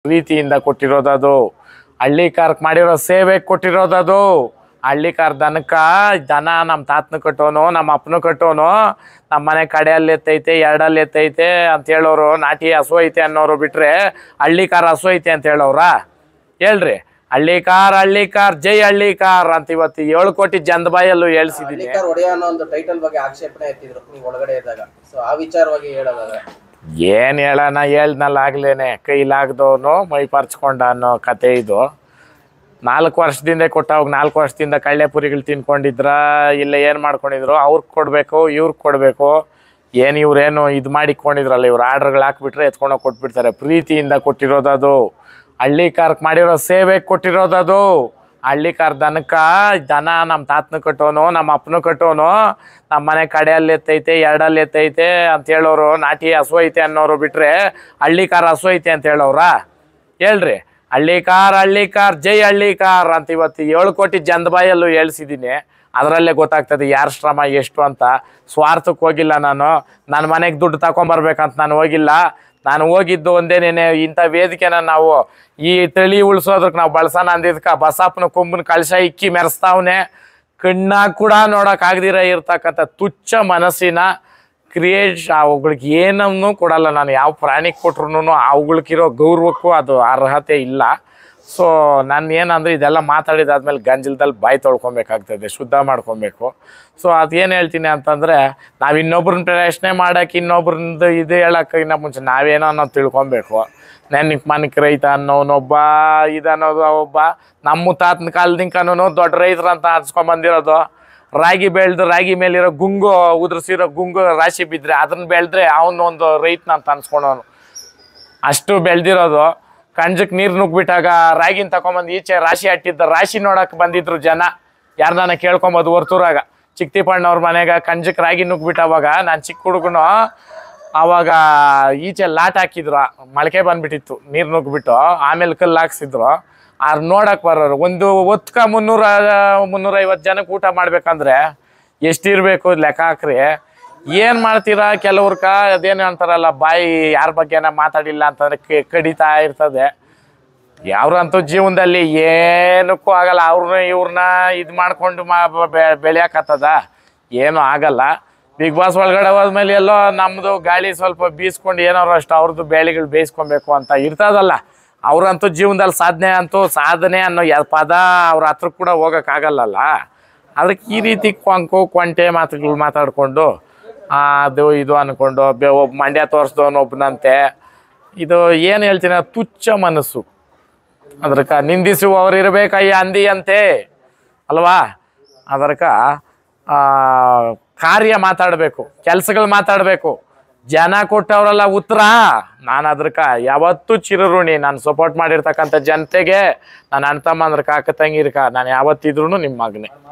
ಪ್ರೀತಿಯಿಂದ ಕೊಟ್ಟಿರೋದದು. ಹಳ್ಳಿಕಾರಕ್ಕೆ ಮಾಡಿರೋ ಸೇವೆ ಕೊಟ್ಟಿರೋದದು. ಹಳ್ಳಿಕಾರ ದನ ನಮ್ಮ ತಾತನ ಕಟ್ಟೋನು, ನಮ್ಮ ಅಪ್ಪನ ಕಟ್ಟೋನು, ನಮ್ಮ ಮನೆ ಕಡೆಯಲ್ಲಿ ಎತ್ತೈತೆ, ಎರಡಲ್ಲಿ ಎತ್ತೈತೆ ಅಂತ ಹೇಳೋರು, ನಾಟಿ ಹಸು ಐತೆ ಅನ್ನೋರು ಬಿಟ್ರೆ ಹಳ್ಳಿಕಾರ ಹಸು ಐತೆ ಅಂತ ಹೇಳೋರ? ಹೇಳ್ರಿ. ಹಳ್ಳಿಕಾರ್ ಜೈ ಹಳ್ಳಿಕಾರ್ ಅಂತ ಇವತ್ತು 7 ಕೋಟಿ ಜನದ ಬಾಯಲ್ಲೂ ಹೇಳ್ಸಿದ್ದೀನಿ. ಏನ್ ಹೇಳೋಣ, ಹೇಳ್ದಲ್ಲ ಆಗ್ಲೇನೆ, ಕೈಲಾಗ್ದವನು ಮೈ ಪರ್ಚ್ಕೊಂಡ ಅನ್ನೋ ಕತೆ ಇದು. 4 ವರ್ಷದಿಂದ ಕೊಟ್ಟಾಗ 4 ವರ್ಷದಿಂದ ಕಳ್ಳೆಪುರಿಗಳು ತಿನ್ಕೊಂಡಿದ್ರ, ಇಲ್ಲ ಏನು ಮಾಡ್ಕೊಂಡಿದ್ರು, ಅವ್ರಿಗೆ ಕೊಡಬೇಕು, ಇವ್ರಿಗೆ ಕೊಡಬೇಕು. ಏನು ಇವ್ರೇನು ಇದು ಮಾಡಿಕೊಂಡಿದ್ರಲ್ಲ, ಇವ್ರು ಆರ್ಡ್ರ್ಗಳು ಹಾಕ್ಬಿಟ್ರೆ ಎತ್ಕೊಂಡೋಗಿ ಕೊಟ್ಬಿಡ್ತಾರೆ. ಪ್ರೀತಿಯಿಂದ ಕೊಟ್ಟಿರೋದದು. ಹಳ್ಳಿಕಾರಕ್ಕೆ ಮಾಡಿರೋ ಸೇವೆ ಕೊಟ್ಟಿರೋದದು. ಹಳ್ಳಿಕಾರ ದನ ನಮ್ಮ ತಾತನ ಕಟ್ಟೋನು, ನಮ್ಮ ಅಪ್ಪನ ಕಟ್ಟೋನು, ನಮ್ಮ ಮನೆ ಕಡೆಯಲ್ಲಿ ಎತ್ತೈತೆ, ಎರಡಲ್ಲಿ ಎತ್ತೈತೆ ಅಂತ ಹೇಳೋರು, ನಾಟಿ ಹಸು ಐತೆ ಅನ್ನೋರು ಬಿಟ್ರೆ ಹಳ್ಳಿಕಾರ ಹಸು ಐತೆ ಅಂತ ಹೇಳೋರ? ಹೇಳ್ರಿ. ಹಳ್ಳಿಕಾರ್ ಜೈ ಹಳ್ಳಿಕಾರ್ ಅಂತ ಇವತ್ತು 7 ಕೋಟಿ ಜನದ ಬಾಯಲ್ಲೂ ಹೇಳ್ಸಿದ್ದೀನಿ. ಅದರಲ್ಲೇ ಗೊತ್ತಾಗ್ತದೆ ಯಾರ ಶ್ರಮ ಎಷ್ಟು ಅಂತ. ಸ್ವಾರ್ಥಕ್ಕೆ ಹೋಗಿಲ್ಲ ನಾನು. ನನ್ನ ಮನೆಗೆ ದುಡ್ಡು ತಗೊಂಬರ್ಬೇಕಂತ ನಾನು ಹೋಗಿಲ್ಲ. ನಾನು ಹೋಗಿದ್ದು ಒಂದೇನೇನೆ, ಇಂಥ ವೇದಿಕೆನ ನಾವು ಈ ತಳಿ ಉಳಿಸೋದಕ್ಕೆ ನಾವು ಬಳಸೋಣ ಅಂದಿದ್ದಕ್ಕೆ ಬಸಪ್ಪನ ಕೊಂಬನ ಕಳಶ ಇಕ್ಕಿ ಮೆರೆಸ್ತಾವನೆ. ಕಣ್ಣಾಗ ಕೂಡ ನೋಡೋಕ್ಕಾಗದಿರ ಇರ್ತಕ್ಕಂಥ ತುಚ್ಛ ಮನಸ್ಸಿನ ಅವುಗಳಿಗೆ ಏನನ್ನೂ ಕೊಡಲ್ಲ ನಾನು. ಯಾವ ಪ್ರಾಣಿಗೆ ಕೊಟ್ರು ಅವುಗಳಿಗಿರೋ ಗೌರವಕ್ಕೂ ಅದು ಅರ್ಹತೆ ಇಲ್ಲ. ಸೊ ನಾನು ಏನಂದರೆ ಇದೆಲ್ಲ ಮಾತಾಡಿದಾದ್ಮೇಲೆ ಗಂಜಲದಲ್ಲಿ ಬಾಯಿ ತೊಳ್ಕೊಬೇಕಾಗ್ತದೆ, ಶುದ್ಧ ಮಾಡ್ಕೊಬೇಕು. ಸೊ ಅದೇನು ಹೇಳ್ತೀನಿ ಅಂತಂದರೆ, ನಾವು ಇನ್ನೊಬ್ರನ್ನ ಪ್ರಶ್ನೆ ಮಾಡೋಕ್ಕೆ, ಇನ್ನೊಬ್ರದ್ದು ಇದು ಹೇಳೋಕ್ಕಿಂತ ಮುಂಚೆ ನಾವೇನೋ ಅನ್ನೋದು ತಿಳ್ಕೊಬೇಕು. ನೆನಕ್ಕೆ ಮನಕ್ಕೆ ರೈತ ಅನ್ನೋನೊಬ್ಬ, ಇದನ್ನೋದು ಒಬ್ಬ ನಮ್ಮ ತಾತನ ಕಾಲದಿಂಕನೂ ದೊಡ್ಡ ರೈತರು ಅಂತ ಅನ್ಸ್ಕೊಂಬಂದಿರೋದು. ರಾಗಿ ಬೆಳೆದು ರಾಗಿ ಮೇಲಿರೋ ಗುಂಗು ಉದುರಿಸಿರೋ ಗುಂಗು ರಾಶಿ ಬಿದ್ದರೆ ಅದನ್ನ ಬೆಳೆದ್ರೆ ಅವನೊಂದು ರೈತನ ಅಂತ ಅನ್ಸ್ಕೊಳೋನು. ಅಷ್ಟು ಬೆಳೆದಿರೋದು. ಕಣ್ಜಕ್ಕೆ ನೀರು ನುಗ್ಬಿಟ್ಟಾಗ ರಾಗಿನ ತಗೊಂಬಂದು ಈಚೆ ರಾಶಿ ಅಟ್ಟಿದ್ದ ರಾಶಿ ನೋಡೋಕೆ ಬಂದಿದ್ರು ಜನ. ಯಾರನ್ನ ಕೇಳ್ಕೊಬೋದು ಹೊರ್ತೂರಾಗ ಚಿಕ್ತಿಪ್ಪಣ್ಣವ್ರ ಮನೆಗೆ ಕಣ್ಜಕ್ಕೆ ರಾಗಿ ನುಗ್ಬಿಟ್ಟವಾಗ ನಾನು ಚಿಕ್ಕ ಹುಡುಗನು. ಆವಾಗ ಈಚೆ ಲಾಟ್ ಹಾಕಿದ್ರು, ಮೊಳಕೆ ಬಂದ್ಬಿಟ್ಟಿತ್ತು, ನೀರು ನುಗ್ಬಿಟ್ಟು ಆಮೇಲೆ ಕಲ್ಲು ಹಾಕ್ಸಿದ್ರು. ಅವ್ರು ನೋಡಕ್ಕೆ ಬರೋರು ಒಂದು ಹೊತ್ಕ 300-350 ಜನಕ್ಕೆ ಊಟ ಮಾಡ್ಬೇಕಂದ್ರೆ ಎಷ್ಟಿರಬೇಕು ಲೆಕ್ಕ ಹಾಕ್ರಿ. ಏನು ಮಾಡ್ತೀರಾ ಕೆಲವ್ರಕ ಅದೇನು ಅಂತಾರಲ್ಲ, ಬಾಯಿ ಯಾರ ಬಗ್ಗೆನ ಮಾತಾಡಿಲ್ಲ ಅಂತಂದರೆ ಕಡಿತಾ ಇರ್ತದೆ. ಯಾವ್ರಂತೂ ಜೀವನದಲ್ಲಿ ಏನಕ್ಕೂ ಆಗಲ್ಲ. ಇವ್ರನ್ನ ಇದು ಮಾಡ್ಕೊಂಡು ಬೆಳೆಯೋಕ್ಕತ್ತದ, ಏನೂ ಆಗಲ್ಲ. ಬಿಗ್ ಬಾಸ್ ಒಳಗಡೆ ಹೋದ್ಮೇಲೆ ಎಲ್ಲೋ ನಮ್ಮದು ಗಾಳಿ ಸ್ವಲ್ಪ ಬೀಸ್ಕೊಂಡು ಏನಾರು ಅಷ್ಟು ಅವ್ರದ್ದು ಬೇಳೆಗಳು ಬೇಯಿಸ್ಕೊಬೇಕು ಅಂತ ಇರ್ತದಲ್ಲ. ಅವ್ರಂತೂ ಜೀವನದಲ್ಲಿ ಸಾಧನೆ ಅನ್ನೋ ಪದ ಅವ್ರ ಹತ್ರ ಕೂಡ ಹೋಗೋಕ್ಕಾಗಲ್ಲಲ್ಲ. ಅದಕ್ಕೆ ಈ ರೀತಿ ಕೊಂಟೆ ಮಾತುಗಳು ಮಾತಾಡಿಕೊಂಡು ಅದು ಇದು ಅಂದ್ಕೊಂಡು ಒಬ್ಬ ಮಂಡ್ಯ ತೋರಿಸ್ದವನೊಬ್ಬನಂತೆ. ಇದು ಏನು ಹೇಳ್ತೀನಿ, ತುಚ್ಛ ಮನಸ್ಸು. ಅದಕ್ಕೆ ನಿಂದಿಸುವವರು ಇರಬೇಕಯ್ಯ ಅಂದಿಯಂತೆ ಅಲ್ವಾ? ಅದಕ್ಕೆ ಕಾರ್ಯ ಮಾತಾಡಬೇಕು, ಕೆಲಸಗಳು ಮಾತಾಡಬೇಕು. ಜನ ಕೊಟ್ಟವರಲ್ಲ ಉತ್ತರ. ನಾನು ಅದಕ್ಕೆ ಯಾವತ್ತೂ ಚಿರಋಣಿ. ನಾನು ಸಪೋರ್ಟ್ ಮಾಡಿರ್ತಕ್ಕಂಥ ಜನತೆಗೆ, ನನ್ನ ಅಣ್ಣ ತಮ್ಮ ಅಂದ್ರೆ ಕಾಕ ತಂಗಿರ್ಕ ನಾನು ಯಾವತ್ತಿದ್ರೂ ನಿಮ್ಮ ಮಗನೇ.